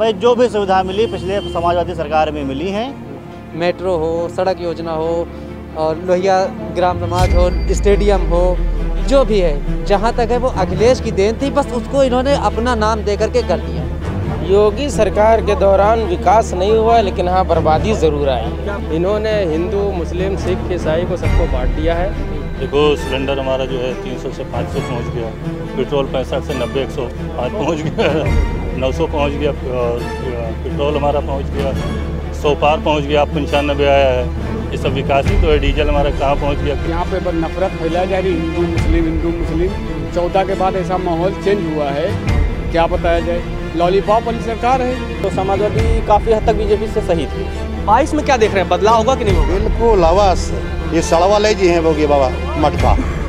हमें जो भी सुविधा मिली पिछले समाजवादी सरकार में मिली हैं। मेट्रो हो, सड़क योजना हो और लोहिया ग्राम समाज हो, स्टेडियम हो, जो भी है, जहाँ तक है वो अखिलेश की देन थी, बस उसको इन्होंने अपना नाम दे करके कर दिया। योगी सरकार के दौरान विकास नहीं हुआ, लेकिन हाँ बर्बादी ज़रूर आई। इन्होंने हिंदू, मुस्लिम, सिख, ईसाई को सबको बांट दिया है। देखो सिलेंडर हमारा जो है 300 से 500 पहुंच गया, पेट्रोल 65 से 90 105 पहुंच गया, 900 पहुंच गया, और पेट्रोल हमारा पहुंच गया 100 पार पहुंच गया, अब 95 आया है। ये सब विकास ही तो है। डीजल हमारा कहाँ पहुंच गया। यहाँ पे नफरत फैलाई जा रही, हिंदू मुस्लिम। 14 के बाद ऐसा माहौल चेंज हुआ है, क्या बताया जाए। लॉलीपॉप वाली सरकार है। तो समाजवादी काफ़ी हद तक बीजेपी से सही थी। 22 में क्या देख रहे हैं, बदलाव होगा कि नहीं होगा? बिल्कुल आवास ये सड़वा ले जी हैं बोगी बाबा मटका।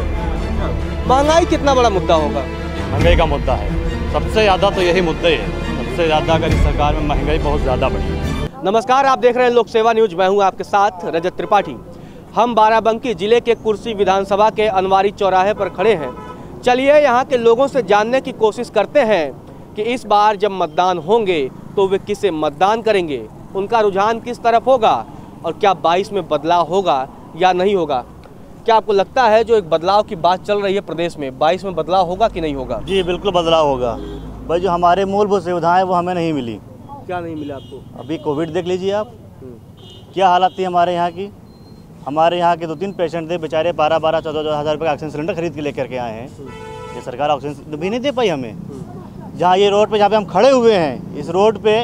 महंगाई कितना बड़ा मुद्दा होगा? महंगाई का मुद्दा है सबसे ज़्यादा, तो यही मुद्दा है सबसे ज़्यादा। अगर इस सरकार में महंगाई बहुत ज़्यादा बढ़ी है। नमस्कार, आप देख रहे हैं लोक सेवा न्यूज। मैं हूं आपके साथ रजत त्रिपाठी। हम बाराबंकी जिले के कुर्सी विधानसभा के अनवारी चौराहे पर खड़े हैं। चलिए यहाँ के लोगों से जानने की कोशिश करते हैं कि इस बार जब मतदान होंगे तो वे किसे मतदान करेंगे, उनका रुझान किस तरफ होगा और क्या 22 में बदलाव होगा या नहीं होगा। क्या आपको लगता है जो एक बदलाव की बात चल रही है प्रदेश में, 22 में बदलाव होगा कि नहीं होगा? जी बिल्कुल बदलाव होगा। भाई जो हमारे मूलभूत सुविधाएं वो हमें नहीं मिली। क्या नहीं मिला आपको? अभी कोविड देख लीजिए आप, क्या हालत थी हमारे यहाँ की। हमारे यहाँ के 2-3 पेशेंट थे बेचारे, 12-14 हज़ार रुपये का ऑक्सीजन सिलेंडर खरीद के लेकर के आए हैं। ये सरकार ऑक्सीजन भी नहीं दे पाई हमें। जहाँ ये रोड पे जहाँ पे हम खड़े हुए हैं, इस रोड पे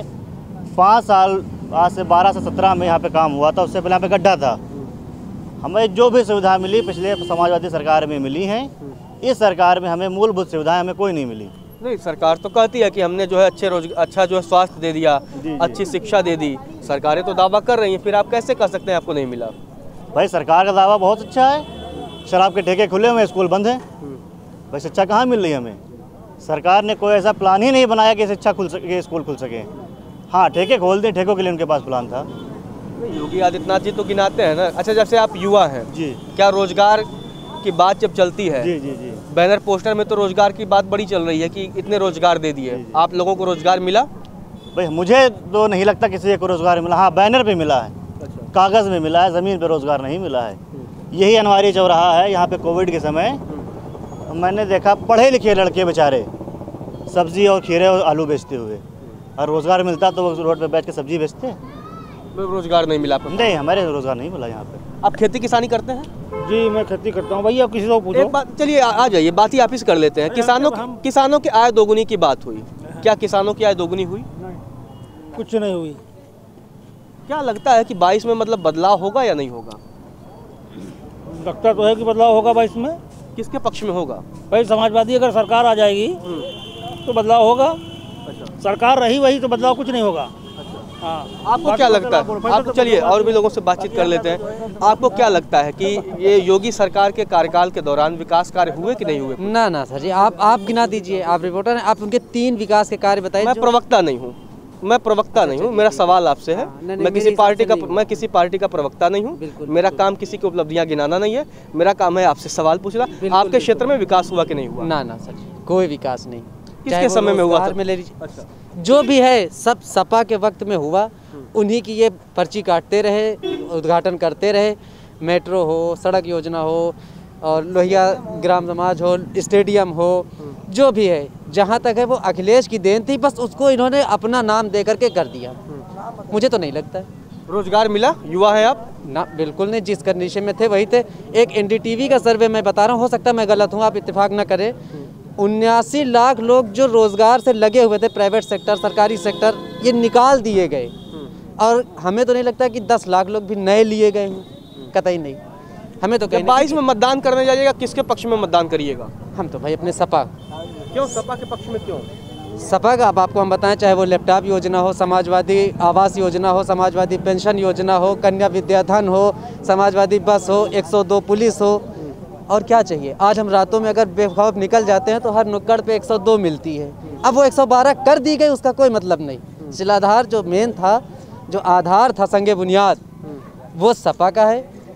5 साल आज से 12 से 17 में यहाँ पे काम हुआ था। उससे पहले यहाँ पे गड्ढा था। हमें जो भी सुविधा मिली पिछले समाजवादी सरकार में मिली हैं। इस सरकार में हमें मूलभूत सुविधाएं हमें कोई नहीं मिली। नहीं, सरकार तो कहती है कि हमने जो है अच्छा जो है स्वास्थ्य दे दिया, अच्छी शिक्षा दे दी। सरकारें तो दावा कर रही हैं, फिर आप कैसे कह सकते हैं आपको नहीं मिला? भाई सरकार का दावा बहुत अच्छा है, शराब के ठेके खुले हुए हैं, स्कूल बंद हैं। भाई शिक्षा कहाँ मिल रही है हमें? सरकार ने कोई ऐसा प्लान ही नहीं बनाया कि शिक्षा खुल सके, स्कूल खुल सके। हाँ ठेके खोल दें, ठेकों के लिए उनके पास प्लान था। योगी आदित्यनाथ जी तो गिनाते हैं ना। अच्छा, जैसे आप युवा हैं जी, क्या रोजगार की बात जब चलती है, जी जी जी, बैनर पोस्टर में तो रोजगार की बात बड़ी चल रही है कि इतने रोजगार दे दिए। आप लोगों को रोजगार मिला? भाई मुझे तो नहीं लगता किसी को रोजगार मिला। हाँ बैनर पे मिला है, कागज़ में मिला है, ज़मीन पे रोजगार नहीं मिला है। यही अनवारी चौराहा है। यहाँ पे कोविड के समय मैंने देखा पढ़े लिखे लड़के बेचारे सब्जी और खीरे और आलू बेचते हुए, और रोजगार मिलता तो वो रोड पे बैठ के सब्जी बेचते। रोजगार नहीं मिला? नहीं, हमारे रोजगार नहीं मिला यहाँ पे। आप खेती किसानी करते हैं? जी मैं खेती करता हूँ। भैया किसी को पूछो। एक बात, चलिए आ जाइए, बात ही आप ही कर लेते हैं। किसानों की आय दोगुनी की बात हुई, क्या किसानों की आय दोगुनी हुई? नहीं, कुछ नहीं हुई। क्या लगता है कि 22 में मतलब बदलाव होगा या नहीं होगा? लगता तो है कि बदलाव होगा 22 में। किसके पक्ष में होगा? भाई समाजवादी अगर सरकार आ जाएगी तो बदलाव होगा। अच्छा, सरकार रही वही तो बदलाव कुछ नहीं होगा। हाँ, आपको क्या लगता है? आप चलिए और भी लोगों से बातचीत कर लेते हैं। आपको क्या लगता है कि ये योगी सरकार के कार्यकाल के दौरान विकास कार्य हुए कि नहीं हुए? ना सर जी, आप गिना दीजिए, आप रिपोर्टर हैं, आप उनके 3 विकास के कार्य बताइए। मैं प्रवक्ता नहीं हूँ, मेरा सवाल आपसे है। मैं किसी पार्टी का प्रवक्ता नहीं हूँ। मेरा काम किसी की उपलब्धियाँ गिनाना नहीं है। मेरा काम है आपसे सवाल पूछना। आपके क्षेत्र में विकास हुआ कि नहीं हुआ? ना सर जी, कोई विकास नहीं। किसके समय में हुआ था? ले लीजिए। अच्छा, जो भी है सब सपा के वक्त में हुआ। उन्हीं की ये पर्ची काटते रहे, उद्घाटन करते रहे। मेट्रो हो, सड़क योजना हो और लोहिया ग्राम समाज हो, स्टेडियम हो, जो भी है, जहाँ तक है वो अखिलेश की देन थी, बस उसको इन्होंने अपना नाम दे करके कर दिया। मुझे तो नहीं लगता है। रोजगार मिला? युवा है आप? ना, बिल्कुल नहीं। जिस कंडीशन में थे वही थे। एक NDTV का सर्वे मैं बता रहा हूँ, हो सकता है मैं गलत हूँ, आप इत्तेफाक ना करें। 79 लाख लोग जो रोजगार से लगे हुए थे, प्राइवेट सेक्टर, सरकारी सेक्टर, ये निकाल दिए गए। और हमें तो नहीं लगता कि 10 लाख लोग भी नए लिए गए हैं, कतई नहीं। हमें तो 22 में मतदान करने जाइएगा, किसके पक्ष में मतदान करिएगा? हम तो भाई अपने सपा। क्यों सपा के पक्ष में? क्यों सपा का? अब आपको हम बताएं, चाहे वो लैपटॉप योजना हो, समाजवादी आवास योजना हो, समाजवादी पेंशन योजना हो, कन्या विद्याधन हो, समाजवादी बस हो, 102 पुलिस हो, और क्या चाहिए? आज हम रातों में अगर बेखौफ निकल जाते हैं तो हर नुक्कड़ पे 102 मिलती है। अब वो 112 कर दी गई, उसका कोई मतलब नहीं। शिलाधार जो मेन था, जो आधार था, संगे बुनियाद, वो सपा का है।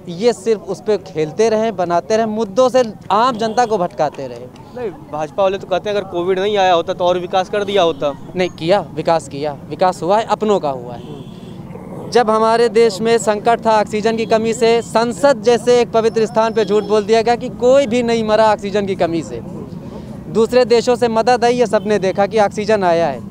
ये सिर्फ उस पर खेलते रहे, बनाते रहे, मुद्दों से आम जनता को भटकाते रहे। नहीं, भाजपा वाले तो कहते हैं अगर कोविड नहीं आया होता तो और विकास कर दिया होता। नहीं किया, विकास हुआ है, अपनों का हुआ है। जब हमारे देश में संकट था ऑक्सीजन की कमी से, संसद जैसे एक पवित्र स्थान पे झूठ बोल दिया गया कि कोई भी नहीं मरा ऑक्सीजन की कमी से। दूसरे देशों से मदद आई, ये सबने देखा कि ऑक्सीजन आया है।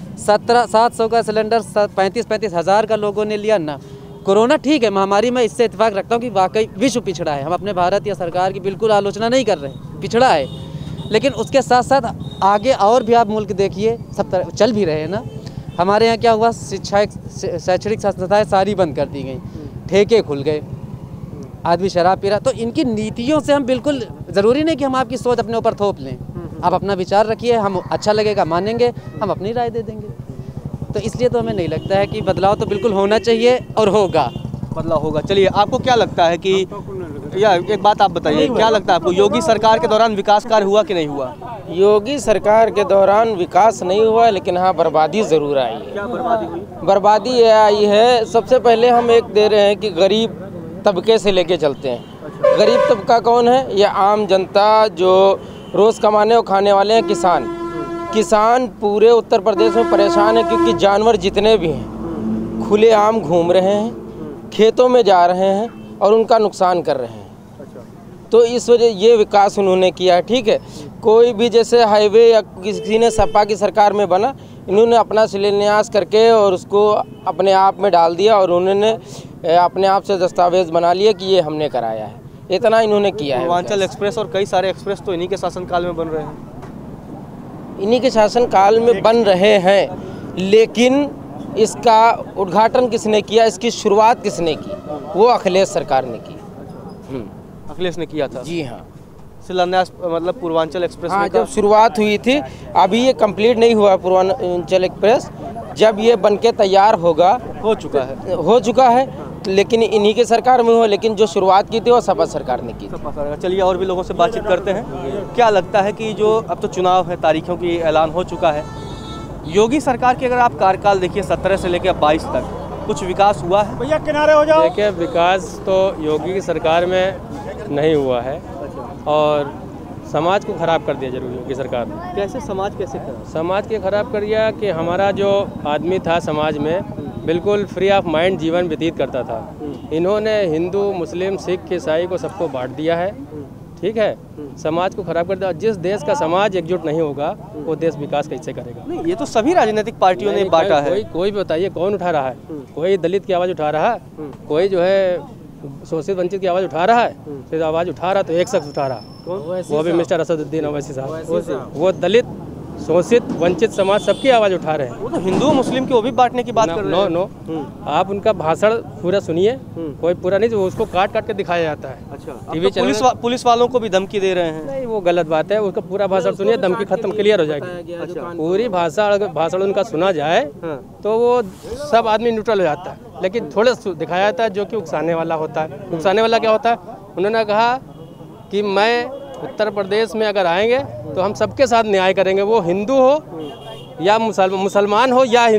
700 का सिलेंडर 35 हज़ार का लोगों ने लिया ना। कोरोना ठीक है महामारी, में इससे इत्तेफाक रखता हूँ कि वाकई विश्व पिछड़ा है। हम अपने भारत या सरकार की बिल्कुल आलोचना नहीं कर रहे हैं, पिछड़ा है, लेकिन उसके साथ साथ आगे और भी आप मुल्क देखिए, सब तरह चल भी रहे हैं ना। हमारे यहाँ क्या हुआ, शैक्षणिक संस्थाएं सारी बंद कर दी गई, ठेके खुल गए, आदमी शराब पी रहा। तो इनकी नीतियों से हम बिल्कुल, ज़रूरी नहीं कि हम आपकी सोच अपने ऊपर थोप लें। आप अपना विचार रखिए, हम अच्छा लगेगा मानेंगे, हम अपनी राय दे देंगे। तो इसलिए तो हमें नहीं लगता है कि बदलाव तो बिल्कुल होना चाहिए और होगा, बदलाव होगा। चलिए, आपको क्या लगता है कि, या एक बात आप बताइए, क्या लगता है आपको, योगी सरकार के दौरान विकास कार्य हुआ कि नहीं हुआ? योगी सरकार के दौरान विकास नहीं हुआ, लेकिन हाँ बर्बादी ज़रूर आई है। क्या बर्बादी हुई? बर्बादी ये आई है, सबसे पहले हम एक दे रहे हैं कि गरीब तबके से लेके चलते हैं। गरीब तबका कौन है? ये आम जनता जो रोज़ कमाने और खाने वाले हैं, किसान पूरे उत्तर प्रदेश में परेशान है, क्योंकि जानवर जितने भी हैं खुले आम घूम रहे हैं, खेतों में जा रहे हैं और उनका नुकसान कर रहे हैं। तो इस वजह ये विकास उन्होंने किया है। ठीक है, कोई भी जैसे हाईवे या किसी ने सपा की सरकार में बना, इन्होंने अपना शिलान्यास करके और उसको अपने आप में डाल दिया और उन्होंने अपने आप से दस्तावेज बना लिए कि ये हमने कराया है। इतना इन्होंने किया है। पूर्वांचल एक्सप्रेस और कई सारे एक्सप्रेस तो इन्हीं के शासनकाल में बन रहे हैं। इन्हीं के शासनकाल में बन रहे हैं, लेकिन इसका उद्घाटन किसने किया, इसकी शुरुआत किसने की? वो अखिलेश सरकार ने की। अखिलेश ने किया था? जी हाँ। शिलान्यास मतलब पूर्वांचल एक्सप्रेस हाँ, जब शुरुआत हुई थी, अभी ये कंप्लीट नहीं हुआ पूर्वांचल एक्सप्रेस। जब ये बनके तैयार होगा, हो चुका है, लेकिन इन्हीं के सरकार में हुआ, लेकिन जो शुरुआत की थी वो सपा सरकार ने की। चलिए, और भी लोगों से बातचीत करते हैं। क्या लगता है कि जो अब तो चुनाव है, तारीखों की ऐलान हो चुका है, योगी सरकार के अगर आप कार्यकाल देखिए 17 से लेकर 22 तक, कुछ विकास हुआ है? भैया किनारे हो जाओ। देखिए, विकास तो योगी की सरकार में नहीं हुआ है और समाज को ख़राब कर दिया जरूर योगी सरकार ने। कैसे समाज कैसे खराब? समाज के ख़राब कर दिया कि हमारा जो आदमी था समाज में बिल्कुल फ्री ऑफ माइंड जीवन व्यतीत करता था। इन्होंने हिंदू, मुस्लिम, सिख, ईसाई को सबको बांट दिया है। ठीक है, समाज को खराब कर दिया। जिस देश का समाज एकजुट नहीं होगा वो देश विकास कैसे करेगा? नहीं, ये तो सभी राजनीतिक पार्टियों ने बांटा है। कोई भी बताइए, कौन उठा रहा है? कोई दलित की आवाज़ उठा रहा है, कोई जो है शोषित वंचित की आवाज़ उठा रहा है। फिर आवाज़ उठा रहा तो एक शख्स उठा रहा, वो भी मिस्टर असदुद्दीन ओवैसी साहब। वो दलित, शोषित, वंचित समाज सबकी आवाज़ उठा रहे हैं। वो तो हिंदू मुस्लिम के वो भी बांटने की बात कर रहे हैं। नो, आप उनका भाषण पूरा सुनिए, कोई पूरा नहीं, उसको काट काट के दिखाया जाता है। अच्छा, टीवी चैनल पुलिस वालों को भी धमकी दे रहे हैं। नहीं, वो गलत बात है। उसका पूरा भाषण सुनिए, धमकी खत्म, क्लियर हो जाएगी। अच्छा, पूरी भाषण उनका सुना जाए तो वो सब आदमी न्यूट्रल हो जाता है। लेकिन थोड़ा दिखाया जाता है जो कि उकसाने वाला होता है। उकसाने वाला क्या होता है? उन्होंने कहा कि मैं उत्तर प्रदेश में अगर आएंगे तो हम सबके साथ न्याय करेंगे, वो हिंदू हो या मुसलमान हो या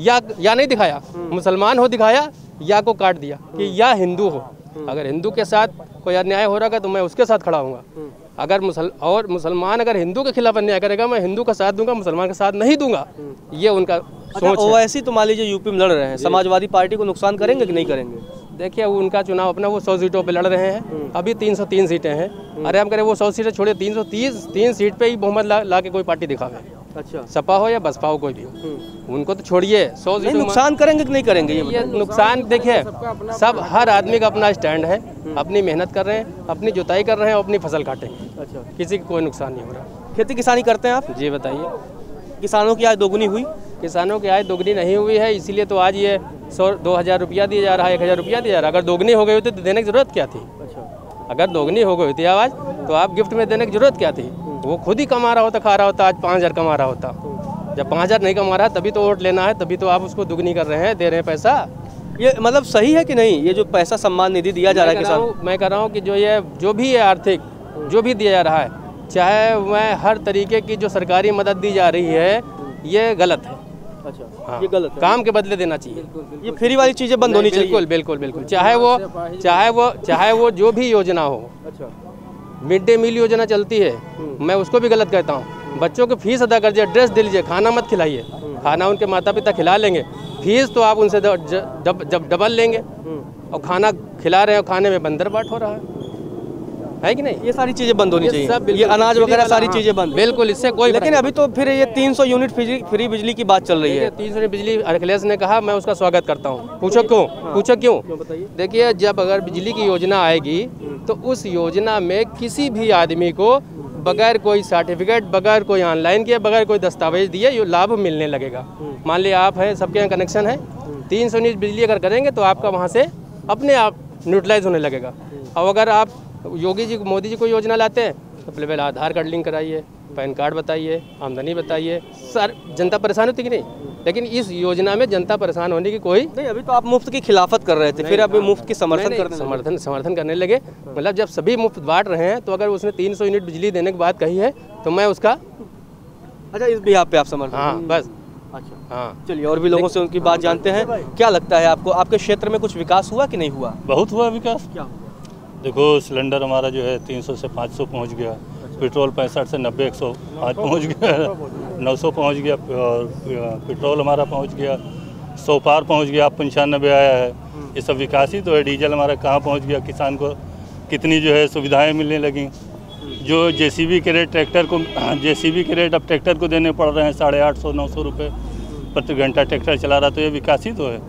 नहीं दिखाया, मुसलमान हो दिखाया या को काट दिया कि या हिंदू हो। अगर हिंदू के साथ कोई अन्याय हो रहा है तो मैं उसके साथ खड़ा हूँगा। अगर मुसलमान अगर हिंदू के खिलाफ अन्याय करेगा, मैं हिंदू का साथ दूंगा, मुसलमान का साथ नहीं दूंगा। ये उनका सोच है। ओवैसी तो मान लीजिए यूपी में लड़ रहे हैं, समाजवादी पार्टी को नुकसान करेंगे कि नहीं करेंगे? देखिए, वो उनका चुनाव अपना, वो 100 सीटों पे लड़ रहे हैं। अभी 303 सीटें हैं। अरे हम करें वो 100 सीटें छोड़िए, 303 सीट पे ही बहुमत ला के कोई पार्टी दिखावे। अच्छा, सपा हो या बसपा हो, कोई भी हो, उनको तो छोड़िए। 100 सीट नुकसान करेंगे कि नहीं करेंगे? ये नुकसान देखिए, सब हर आदमी का अपना स्टैंड है, अपनी मेहनत कर रहे हैं, अपनी जुताई कर रहे हैं, अपनी फसल काटेंगे। अच्छा, किसी को कोई नुकसान नहीं हो रहा। खेती किसानी करते हैं आप? जी बताइए। किसानों की आय दोगुनी हुई? किसानों की आय दोगुनी नहीं हुई है, इसीलिए तो आज ये 2,000 रुपया दिया जा रहा है, 1,000 रुपया दिया जा रहा है। अगर दोगुनी हो गई होती तो देने की जरूरत क्या थी? अच्छा, अगर दोगुनी हो गई थी आवाज़ तो आप गिफ्ट में देने की जरूरत क्या थी? वो खुद ही कमा रहा होता, खा रहा होता, आज 5,000 कमा रहा होता। जब 5,000 नहीं कमा रहा तभी तो वोट लेना है, तभी तो आप उसको दुगनी कर रहे हैं, दे रहे हैं पैसा। ये मतलब सही है कि नहीं, ये जो पैसा सम्मान निधि दिया जा रहा है किसान? मैं कह रहा हूँ कि जो भी है आर्थिक जो भी दिया जा रहा है, चाहे वह हर तरीके की जो सरकारी मदद दी जा रही है, ये गलत है। अच्छा, हाँ, ये गलत है। काम के बदले देना चाहिए। ये फ्री वाली चीजें बंद होनी चाहिए। बिल्कुल बिल्कुल बिल्कुल, चाहे वो जो भी योजना हो। अच्छा, मिड डे मील योजना चलती है, मैं उसको भी गलत कहता हूँ। बच्चों को फीस अदा कर दीजिए, ड्रेस दे लीजिए, खाना मत खिलाइए। खाना उनके माता पिता खिला लेंगे, फीस तो आप उनसे डबल लेंगे, और खाना खिला रहे हैं और खाने में बंदर बाट हो रहा है कि नहीं? ये सारी चीजें बंद होनी चाहिए, सब ये अनाज वगैरह सारी हाँ, चीजें बंद। बिल्कुल, इससे कोई लेकिन अभी तो फिर ये 300 यूनिट फ्री बिजली की बात चल रही है। 300 यूनिट बिजली अखिलेश ने कहा, मैं उसका स्वागत करता हूँ। पूछो क्यों? देखिए, जब अगर बिजली की योजना आएगी तो उस योजना में किसी भी आदमी को बगैर कोई सर्टिफिकेट, बगैर कोई ऑनलाइन किए, बगैर कोई दस्तावेज दिए ये लाभ मिलने लगेगा। मान लिया आप हैं, सबके यहाँ कनेक्शन है, 300 यूनिट बिजली अगर करेंगे तो आपका वहाँ से अपने आप न्यूट्रलाइज होने लगेगा। और अगर आप मोदी जी को योजना लाते हैं तो पहले आधार कार्ड लिंक कराइए, पैन कार्ड बताइए, आमदनी बताइए, सर जनता परेशान होती कि नहीं? लेकिन इस योजना में जनता परेशान होने की कोई नहीं। अभी तो आप मुफ्त की खिलाफत कर रहे थे, फिर अभी मुफ्त की समर्थन करने लगे। मतलब जब सभी मुफ्त बांट रहे हैं तो अगर उसने 300 यूनिट बिजली देने की बात कही है तो मैं उसका अच्छा, इस बिहाफ पे आप समर्थन। हाँ बस। अच्छा, हाँ, चलिए और भी लोगों से उनकी बात जानते हैं। क्या लगता है आपको, आपके क्षेत्र में कुछ विकास हुआ कि नहीं हुआ? बहुत हुआ विकास। क्या? देखो, सिलेंडर हमारा जो है 300 से 500 पहुंच गया, पेट्रोल 65 से 90 105 पहुंच गया, 900 पहुंच गया, और पेट्रोल हमारा पहुंच गया 100 पार पहुंच गया, अब 95 आया है। ये सब विकास ही तो है। डीजल हमारा कहाँ पहुंच गया, किसान को कितनी जो है सुविधाएं मिलने लगी। जो जेसीबी के रेट अब ट्रैक्टर को देने पड़ रहे हैं 850-900 रुपये प्रति घंटा ट्रैक्टर चला रहा, तो ये विकास ही तो है।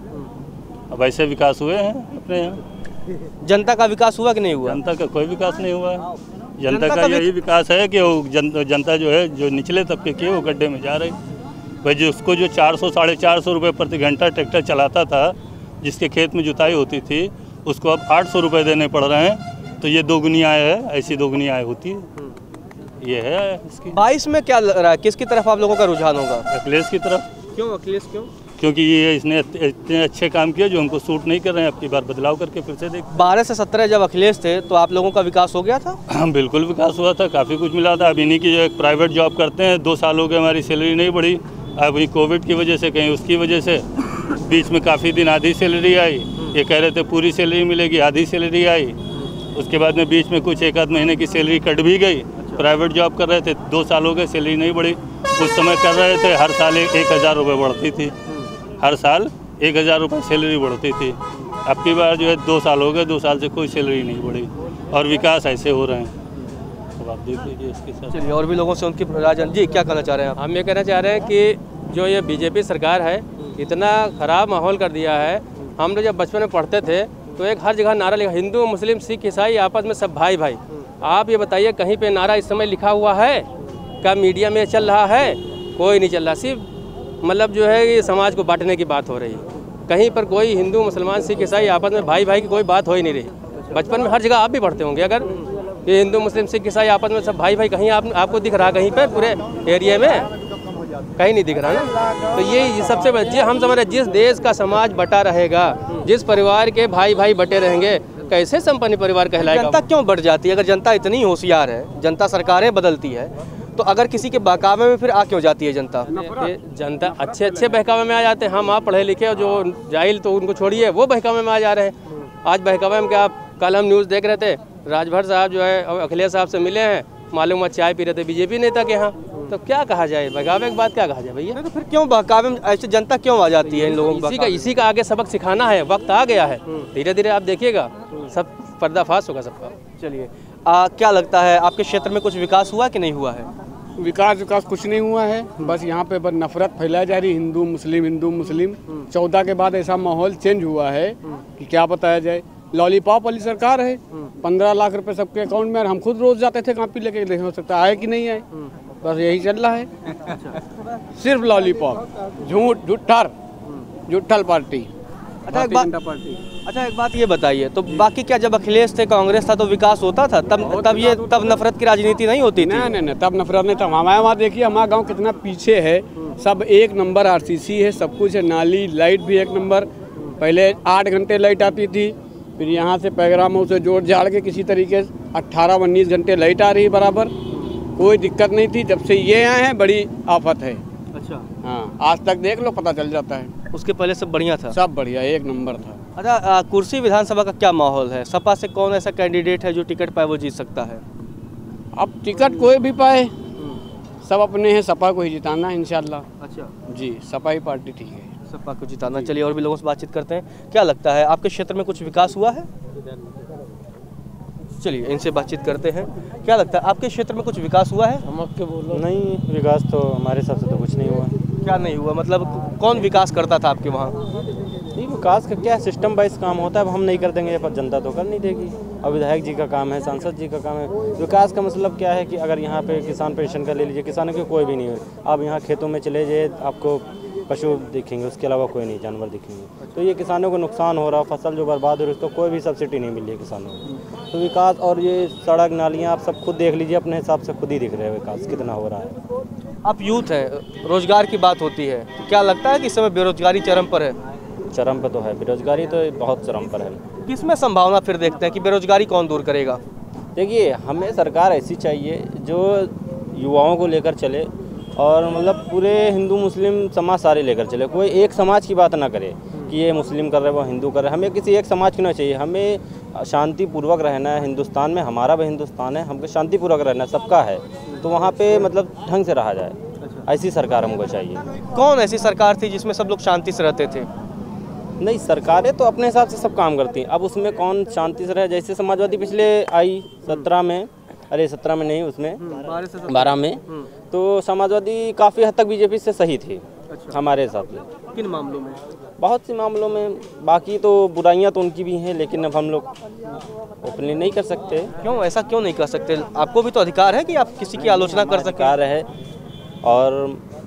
अब ऐसे विकास हुए हैं अपने यहाँ। जनता का विकास हुआ कि नहीं हुआ? जनता का कोई विकास नहीं हुआ है। जनता का यही विकास है कि वो जनता जो है, जो निचले तबके की, वो गड्ढे में जा रही। भाई जिसको जो 400-450 रुपये प्रति घंटा ट्रैक्टर चलाता था, जिसके खेत में जुताई होती थी, उसको अब 800 रुपये देने पड़ रहे हैं। तो ये दोगुनी आय है, ऐसी दोगुनी आय होती है। ये है इसकी। 22 में क्या लग रहा है, किसकी तरफ आप लोगों का रुझान होगा? अखिलेश की तरफ। क्यों अखिलेश, क्यों? क्योंकि ये इसने इतने अच्छे काम किए जो हमको सूट नहीं कर रहे हैं। अब की बार बदलाव करके फिर से देख। 12 से 17 जब अखिलेश थे तो आप लोगों का विकास हो गया था? हाँ बिल्कुल विकास हुआ था, काफ़ी कुछ मिला था। अब इन्हीं की जो एक प्राइवेट जॉब करते हैं, 2 साल हो गए हमारी सैलरी नहीं बढ़ी। अब वही कोविड की वजह से, कहीं उसकी वजह से बीच में काफ़ी दिन आधी सैलरी आई। ये कह रहे थे पूरी सैलरी मिलेगी, आधी सैलरी आई। उसके बाद में बीच में कुछ 1-आध महीने की सैलरी कट भी गई। प्राइवेट जॉब कर रहे थे, 2 साल हो गए सैलरी नहीं बढ़ी। उस समय कर रहे थे, हर साल 1000 रुपये बढ़ती थी, हर साल 1000 रुपये सैलरी बढ़ती थी। अब की बार जो है 2 साल हो गए, 2 साल से कोई सैलरी नहीं बढ़ी, और विकास ऐसे हो रहे हैं। अब आप देख लीजिए इसके साथ। चलिए और भी लोगों से उनकी राजन जी क्या कहना चाह रहे हैं आप? हम ये कहना चाह रहे हैं कि जो ये बीजेपी सरकार है, इतना ख़राब माहौल कर दिया है। हम लोग जब बचपन में पढ़ते थे तो एक हर जगह नारा लिखा, हिंदू मुस्लिम सिख ईसाई आपस में सब भाई भाई। आप ये बताइए, कहीं पे नारा इस समय लिखा हुआ है? क्या मीडिया में चल रहा है? कोई नहीं चल रहा। सिर्फ मतलब जो है ये समाज को बांटने की बात हो रही है। कहीं पर कोई हिंदू मुसलमान सिख ईसाई आपस में भाई भाई की कोई बात हो ही नहीं रही। बचपन में हर जगह आप भी पढ़ते होंगे, अगर ये हिंदू मुस्लिम सिख ईसाई आपस में सब भाई भाई, कहीं आपको दिख रहा? कहीं पर पूरे एरिया में कहीं नहीं दिख रहा ना। तो ये सबसे बड़ा हम समझ रहे, जिस देश का समाज बटा रहेगा, जिस परिवार के भाई भाई बटे रहेंगे, कैसे संपन्न परिवार कहलाएगा? जनता क्यों बढ़ जाती है? अगर जनता इतनी होशियार है, जनता सरकारें बदलती है, तो अगर किसी के बहकावे में फिर आ क्यों जाती है जनता? जनता अच्छे बहकावे में आ जाते हैं। हम आप पढ़े लिखे और जो जाहिल तो उनको छोड़िए, वो बहकावे में आ जा रहे हैं। आज बहकावे में क्या, कल हम न्यूज़ देख रहे थे, राजभर साहब जो है अखिलेश साहब से मिले हैं, मालूम है चाय पी रहे थे बीजेपी नेता के यहाँ। तो क्या कहा जाए, बहकावे की बात क्या कहा जाए भैया? तो फिर क्यों बहकावे में ऐसे जनता क्यों आ जाती है इन लोगों को? इसी का आगे सबक सिखाना है, वक्त आ गया है। धीरे धीरे आप देखिएगा सब पर्दाफाश होगा सबका। चलिए क्या लगता है आपके क्षेत्र में कुछ विकास हुआ कि नहीं हुआ है? विकास कुछ नहीं हुआ है। बस यहाँ पे बस नफरत फैलाई जा रही, हिंदू मुस्लिम। 14 के बाद ऐसा माहौल चेंज हुआ है कि क्या बताया जाए। लॉलीपॉप वाली सरकार है, 15 लाख रुपए सबके अकाउंट में, और हम खुद रोज जाते थे कॉपी लेके, देख हो सकता आए कि नहीं आए। बस यही चल रहा है, सिर्फ लॉलीपॉप, झूठल पार्टी। अच्छा एक बात ये बताइए, तो बाकी क्या जब अखिलेश थे, कांग्रेस था, तो विकास होता था? तब नफरत की राजनीति नहीं होती थी? नहीं, तब नफरत नहीं था। हमारे वहाँ देखिए, हमारा गांव कितना पीछे है, सब 1 नंबर आरसीसी है, सब कुछ है, नाली लाइट भी 1 नंबर। पहले 8 घंटे लाइट आती थी, फिर यहाँ से पैगरामों से जोड़ जाड़ के किसी तरीके से 18-19 घंटे लाइट आ रही है बराबर, कोई दिक्कत नहीं थी। जब से ये आए हैं बड़ी आफत है। अच्छा हाँ, आज तक देख लो, पता चल जाता है। उसके पहले सब बढ़िया था। सब बढ़िया, एक नंबर था। अच्छा कुर्सी विधानसभा का क्या माहौल है? सपा से कौन ऐसा कैंडिडेट है जो टिकट पाए वो जीत सकता है? अब टिकट कोई भी पाए, सब अपने हैं, सपा को ही जिताना है इंशाल्लाह। अच्छा जी, सपा ही पार्टी ठीक है। सपा को जिताना। चलिए और भी लोगों से बातचीत करते हैं। क्या लगता है आपके क्षेत्र में कुछ विकास हुआ है? चलिए इनसे बातचीत करते हैं। क्या लगता है आपके क्षेत्र में कुछ विकास हुआ है? हम आपके बोलो। नहीं, विकास तो हमारे हिसाब से तो कुछ नहीं हुआ। क्या नहीं हुआ मतलब कौन विकास करता था आपके वहाँ? ये विकास का क्या सिस्टम वाइज काम होता है, अब हम नहीं कर देंगे पर जनता तो कर नहीं देगी। अब विधायक जी का काम है, सांसद जी का काम है। विकास का मतलब क्या है कि अगर यहाँ पे किसान पेंशन का ले लीजिए, किसानों के कोई भी नहीं है। आप यहाँ खेतों में चले जाइए, आपको पशु दिखेंगे, उसके अलावा कोई नहीं जानवर दिखेंगे। तो ये किसानों को नुकसान हो रहा है, फसल जो बर्बाद हो रही है उसको कोई भी सब्सिडी नहीं मिल रही है किसानों को। तो विकास और ये सड़क नालियाँ आप सब खुद देख लीजिए, अपने हिसाब से खुद ही दिख रहे हैं विकास कितना हो रहा है। आप यूथ है, रोजगार की बात होती है, तो क्या लगता है कि इस समय बेरोजगारी चरम पर है? चरम पर तो है, बेरोजगारी तो बहुत चरम पर है। किसमें संभावना फिर देखते हैं कि बेरोजगारी कौन दूर करेगा? देखिए, हमें सरकार ऐसी चाहिए जो युवाओं को लेकर चले और मतलब पूरे हिंदू मुस्लिम समाज सारे लेकर चले। कोई एक समाज की बात ना करे कि ये मुस्लिम कर रहे हैं वो हिंदू कर रहे हैं। हमें किसी एक समाज की ना चाहिए, हमें शांतिपूर्वक रहना है। हिंदुस्तान में हमारा भी हिंदुस्तान है, हमको शांतिपूर्वक रहना है, सबका है। तो वहाँ पे मतलब ढंग से रहा जाए, ऐसी सरकार हमको चाहिए। कौन ऐसी सरकार थी जिसमें सब लोग शांति से रहते थे? नहीं, सरकारें तो अपने हिसाब से सब काम करती हैं। अब उसमें कौन शांति से रहे? जैसे समाजवादी पिछले आई 17 में, अरे 17 में नहीं, उसमें 12 में, तो समाजवादी काफ़ी हद तक बीजेपी से सही थी। अच्छा। हमारे हिसाब से। किन मामलों में? बहुत सी मामलों में। बाकी तो बुराइयां तो उनकी भी हैं, लेकिन अब हम लोग ओपनली नहीं कर सकते। क्यों, ऐसा क्यों नहीं कर सकते? आपको भी तो अधिकार है कि आप किसी की आलोचना कर सकते। अधिकार है। और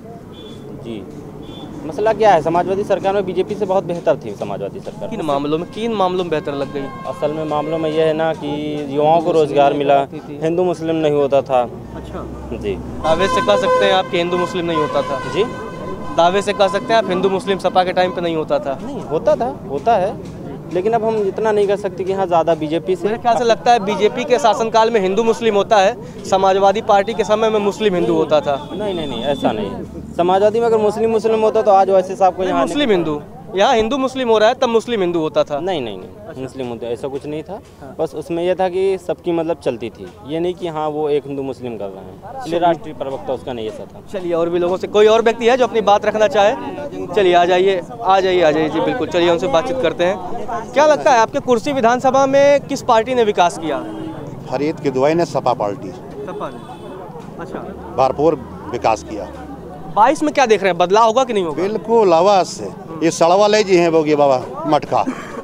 जी, मसला क्या है, समाजवादी सरकार में बीजेपी से बहुत बेहतर थी समाजवादी सरकार। किन मामलों में बेहतर लग गई? असल में मामलों में यह है ना कि युवाओं को रोजगार मिला, हिंदू मुस्लिम नहीं होता था। अच्छा जी। दावे से कह सकते हैं आप कि हिंदू मुस्लिम नहीं होता था? जी, दावे से कह सकते हैं आप हिंदू मुस्लिम सपा के टाइम पे नहीं होता था? नहीं होता था, होता है, लेकिन अब हम इतना नहीं कर सकते कि हाँ ज़्यादा बीजेपी से। मेरे ख्याल से लगता है बीजेपी के शासनकाल में हिंदू मुस्लिम होता है, समाजवादी पार्टी के समय में मुस्लिम हिंदू होता था। नहीं, ऐसा नहीं है। समाजवादी में अगर मुस्लिम होता तो आज वैसे साहब को यहाँ मुस्लिम हिंदू, यहाँ हिंदू मुस्लिम हो रहा है, तब मुस्लिम हिंदू होता था। नहीं, मुस्लिम होता ऐसा कुछ नहीं था। बस उसमें यह था कि सबकी मतलब चलती थी, ये नहीं कि हाँ वो एक हिंदू मुस्लिम कर रहे हैं, इसलिए राष्ट्रीय प्रवक्ता उसका नहीं ऐसा था। चलिए और भी लोगों से, कोई और व्यक्ति है जो अपनी बात रखना चाहे? चलिए आ जाइए जी, बिल्कुल। चलिए उनसे बातचीत करते हैं। क्या लगता है आपके कुर्सी विधानसभा में किस पार्टी ने विकास किया? फरीद की दुआई ने सपा पार्टी सपा ने। अच्छा, भरपूर विकास किया। 22 में क्या देख रहे हैं, बदलाव होगा कि नहीं होगा? बिल्कुल अवश्य। ये सड़वा ले जी हैं वो ये बाबा मटका।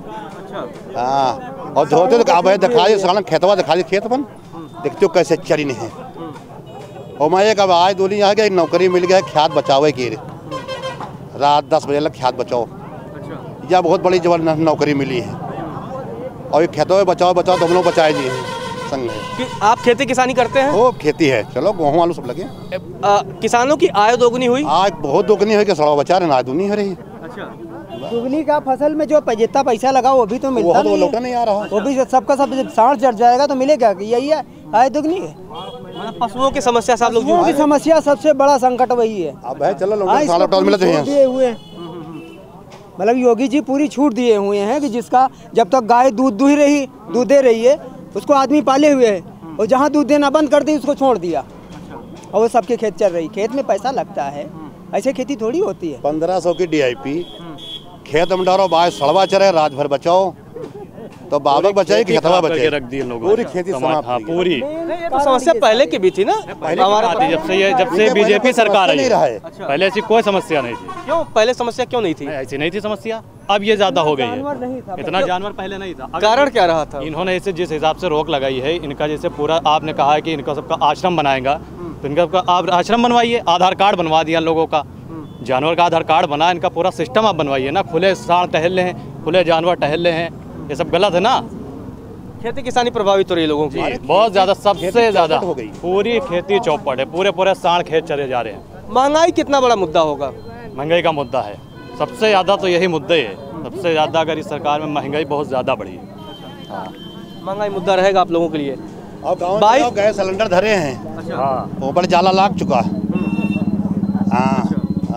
हाँ, और धोते तो अब दिखाई साला खेतवा दिखाई खेत बन देखते हो कैसे चरिन है। और मैं एक अब आज दोली आ गया, नौकरी मिल गया ख्यात बचावे की, रात 10 बजे तक ख्यात बचाओ। यह बहुत बड़ी जबर नौकरी मिली है। और ये खेतों में बचाओ तो हम लोग बचाए जी संग है। आप खेती किसानी करते हैं? वो खेती है, चलो गेहूँ आलू सब लगे। किसानों की आय दोगुनी हुई? आज बहुत दोगुनी हुई, सड़वा बचा रहे, आय दुगनी हो रही। अच्छा, दुगनी का फसल में जो जितना पैसा लगा वो भी तो मिलता नहीं आ रहा। वो भी सबका सब साढ़ चढ़ जाएगा तो मिलेगा कि यही है, आय दुगनी है। मतलब पशुओं की समस्या से आप लोग पशुओं की समस्या सबसे बड़ा संकट वही है। अब है चलो दिए हुए मतलब योगी जी पूरी छूट दिए हुए हैं कि जिसका जब तक गाय दूध दे रही है उसको आदमी पाले हुए है, और जहाँ दूध देना बंद कर दी उसको छोड़ दिया, और वो सबके खेत चल रही। खेत में पैसा लगता है, ऐसे खेती थोड़ी होती है। 1500 की DIP खेत में डालो, बाय सड़वा चरे, रात भर बचाओ तो बाबा बचाए कि खेतवा बचाए, रख दी लोगों पूरी खेती समाप्त। हाँ, पूरी तो समस्या पहले की भी थी ना, हमारा जब से बीजेपी सरकार आई है, पहले ऐसी कोई समस्या नहीं थी। क्यों पहले समस्या क्यों नहीं थी? ऐसी नहीं थी समस्या, अब ये ज्यादा हो गई है। इतना जानवर पहले नहीं था। कारण क्या रहा था? इन्होंने इसे जिस हिसाब से रोक लगाई है, इनका जैसे पूरा आपने कहा है कि इनका सबका आश्रम बनाएगा, तो इनका आप आश्रम बनवाइए, आधार कार्ड बनवा दिया लोगों का, जानवर का आधार कार्ड बना, इनका पूरा सिस्टम आप बनवाइए ना। खुले सांड टहल रहे हैं, खुले जानवर टहल रहे हैं, ये सब गलत है ना। खेती किसानी प्रभावित हो रही है लोगों की बहुत ज्यादा, सबसे ज्यादा पूरी खेती चौपट है, पूरे सांड खेत चले जा रहे हैं। महंगाई कितना बड़ा मुद्दा होगा? महंगाई का मुद्दा है सबसे ज्यादा, तो यही मुद्दे है सबसे ज्यादा। अगर इस सरकार में महंगाई बहुत ज्यादा बढ़ी है। हाँ, महंगाई मुद्दा रहेगा आप लोगों के लिए। और गाँव गैस सिलेंडर धरे हैं, ऊपर जाला लाग चुका है। हाँ,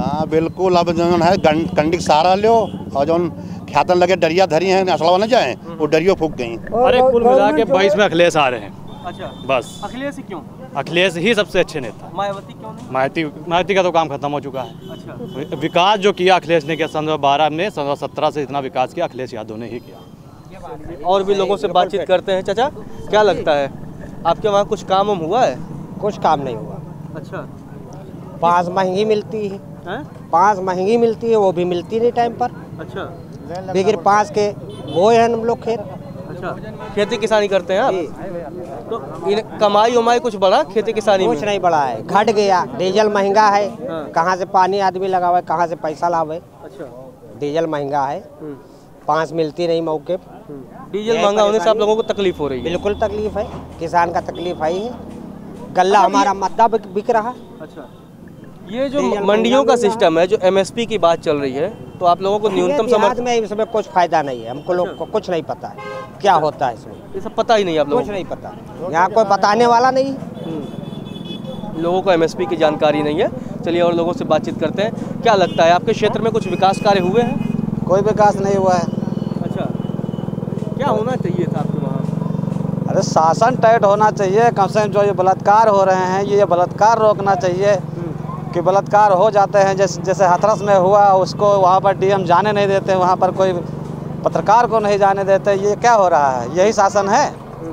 हाँ बिल्कुल। अब जो है कंडिक सहारा लो और जो ख्यातन लगे डरिया धरी हैं असलवा न जाए वो डरियो फूक गई। अरे कुल मिला के 22 में अखिलेश आ रहे हैं। अच्छा, बस अखिलेश ही क्यों? अखिलेश ही सबसे अच्छे नेता। मायावती क्यों नहीं? मायावती का तो काम खत्म हो चुका है। अच्छा, विकास जो किया अखिलेश ने किया 2012 में 2017 से इतना विकास किया अखिलेश यादव ने ही किया। और भी लोगों से बातचीत करते हैं। चाचा, क्या लगता है आपके वहाँ कुछ काम वाम हुआ है? कुछ काम नहीं हुआ। अच्छा, 5 महंगी मिलती है, हैं? 5 महंगी मिलती है, वो भी मिलती नहीं टाइम पर। अच्छा, बगैर 5 के बोए हैं हम लोग खेत। अच्छा, खेती किसानी करते हैं आप? तो कमाई उमाई कुछ बढ़ा खेती किसानी में? कुछ नहीं बढ़ा है, घट गया। डीजल महंगा है, कहाँ से पानी आदमी लगावे, कहाँ से पैसा लावे। अच्छा, डीजल महंगा है, 5 मिलती नहीं मौके। डीजल महंगा होने से आप लोगों को तकलीफ हो रही है? बिल्कुल तकलीफ है, किसान का तकलीफ है ही है। गल्ला हमारा मद्दा बिक रहा। अच्छा, ये जो मंडियों का सिस्टम है, जो एमएसपी की बात चल रही है, तो आप लोगों को न्यूनतम समर्थन में इसमें कुछ फायदा नहीं है। हमको लोग को कुछ नहीं पता है क्या होता है इसमें। ये सब पता ही नहीं आप लोगों को? कुछ नहीं पता, यहाँ कोई बताने वाला नहीं। लोगों को एमएसपी की जानकारी नहीं है। चलिए और लोगों से बातचीत करते हैं। क्या लगता है आपके क्षेत्र में कुछ विकास कार्य हुए हैं? कोई विकास नहीं हुआ है। अच्छा, क्या होना चाहिए था आपके वहाँ? अरे शासन टाइट होना चाहिए, कम से कम जो ये बलात्कार हो रहे हैं ये बलात्कार रोकना चाहिए कि बलात्कार हो जाते हैं। जैसे हाथरस में हुआ, उसको वहाँ पर डीएम जाने नहीं देते, वहाँ पर कोई पत्रकार को नहीं जाने देते। ये क्या हो रहा है? यही शासन है?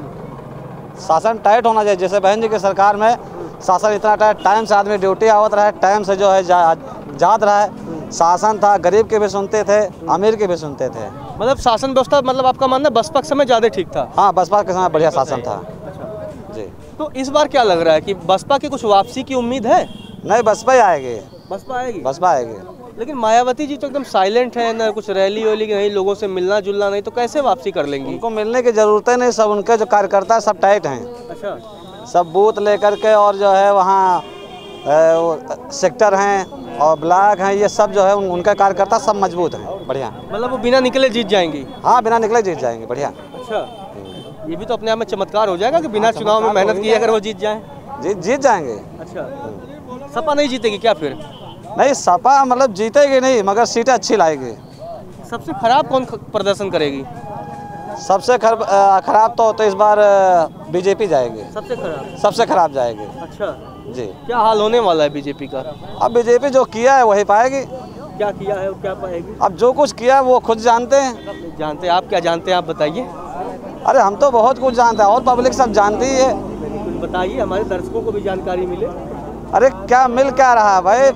शासन टाइट होना चाहिए। जैसे बहन जी की सरकार में शासन इतना टाइट, टाइम से आदमी ड्यूटी आवत रहा है, टाइम से जो है जात रहा है। शासन था, गरीब के भी सुनते थे, अमीर के भी सुनते थे। मतलब शासन व्यवस्था, मतलब आपका मानना बसपा के समय ज़्यादा ठीक था? हाँ, बसपा के समय बढ़िया शासन था। जी। तो इस बार क्या लग रहा है कि बसपा की कुछ वापसी की उम्मीद है? नहीं, बसपा ही आएगी। बसपा आएगी? बसपा आएगी। लेकिन मायावती जी तो एकदम साइलेंट है, ना कुछ रैली वैली नहीं, लोगों से मिलना जुलना नहीं, तो कैसे वापसी कर लेंगी? उनको मिलने की जरूरत नहीं, सब उनके जो कार्यकर्ता सब टाइट हैं। अच्छा, सब बूथ लेकर के और जो है वहाँ सेक्टर हैं और ब्लॉक हैं, ये सब जो है उनका कार्यकर्ता सब मजबूत हैं, बढ़िया। मतलब वो बिना निकले जीत जाएंगी? हाँ, बिना निकले जीत जाएंगे, बढ़िया। अच्छा, ये भी तो अपने आप में चमत्कार हो जाएगा कि बिना चुनाव में मेहनत किए अगर वो जीत जाए? जीत जाएंगे। अच्छा, सपा नहीं जीतेगी क्या फिर? नहीं, सपा मतलब जीतेगी नहीं, मगर सीटें अच्छी लाएगी। सबसे खराब कौन प्रदर्शन करेगी? सबसे खराब तो इस बार बीजेपी जाएगी। सबसे खराब जाएगी। अच्छा जी। क्या हाल होने वाला है बीजेपी का? अब बीजेपी जो किया है वही पाएगी। क्या किया है और क्या पाएगी? अब जो कुछ किया वो खुद जानते हैं। जानते हैं? आप क्या जानते हैं, आप बताइए। अरे हम तो बहुत कुछ जानते हैं और पब्लिक सब जानती ही है। कुछ बताइए, हमारे दर्शकों को भी जानकारी मिले। अरे क्या मिल क्या रहा है भाई?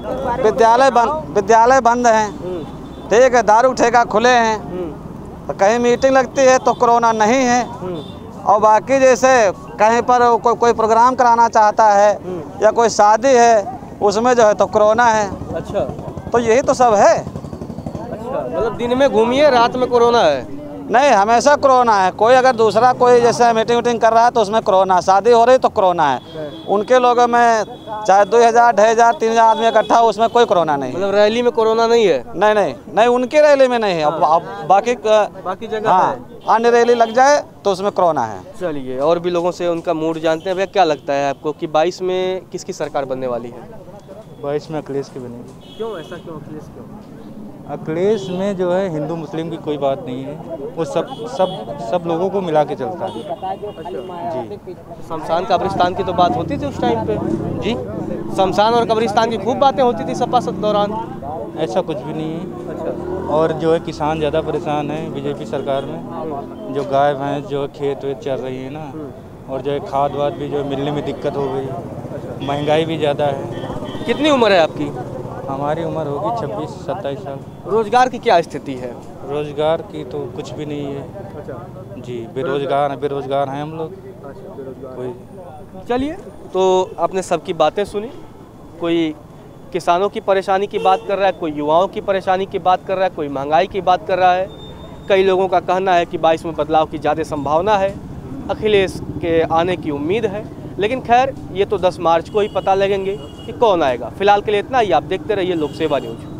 विद्यालय बंद हैं, ठीक है, दारू ठेका खुले हैं, कहीं मीटिंग लगती है तो कोरोना नहीं है, और बाकी जैसे कहीं पर कोई प्रोग्राम कराना चाहता है या कोई शादी है उसमें जो है तो कोरोना है। अच्छा, तो यही तो सब है। अच्छा, मतलब दिन में घूमिए, रात में कोरोना है? नहीं, हमेशा कोरोना है। कोई अगर दूसरा कोई जैसे मीटिंग कर रहा है तो उसमें कोरोना, शादी हो रही तो कोरोना है। उनके लोगों में चाहे 2000, 2500, 3000 आदमी इकट्ठा हो, उसमें कोई कोरोना नहीं। मतलब रैली में कोरोना नहीं है? नहीं, उनकी रैली में नहीं है। अब बाकी जगह हाँ, अन्य रैली लग जाए तो उसमें कोरोना है। चलिए और भी लोगों से उनका मूड जानते हैं। भैया, क्या लगता है आपको कि 22 में किसकी सरकार बनने वाली है? 22 में अखिलेश की बनेगी। क्यों ऐसा? क्यों अखिलेश क्यों? अखिलेश में जो है हिंदू मुस्लिम की कोई बात नहीं है, वो सब लोगों को मिला के चलता है। जी। शमशान कब्रिस्तान की तो बात होती थी उस टाइम पे? जी, शमशान और कब्रिस्तान की खूब बातें होती थी सपा दौरान। ऐसा कुछ भी नहीं है। अच्छा। और जो है किसान ज़्यादा परेशान है बीजेपी सरकार में। जो गाय भैंस जो खेत वेत चल रही है ना, और जो है खाद वाद भी जो मिलने में दिक्कत हो गई, महंगाई भी ज़्यादा है। कितनी उम्र है आपकी? हमारी उम्र होगी 26-27 साल। रोजगार की क्या स्थिति है? रोजगार की तो कुछ भी नहीं है। अच्छा। जी, बेरोजगार हैं हम लोग। कोई। चलिए, तो आपने सबकी बातें सुनी। कोई किसानों की परेशानी की बात कर रहा है, कोई युवाओं की परेशानी की बात कर रहा है, कोई महंगाई की बात कर रहा है। कई लोगों का कहना है कि 22 में बदलाव की ज़्यादा संभावना है, अखिलेश के आने की उम्मीद है। लेकिन खैर, ये तो 10 मार्च को ही पता लगेंगे कि कौन आएगा। फिलहाल के लिए इतना ही। आप देखते रहिए लोक सेवा न्यूज।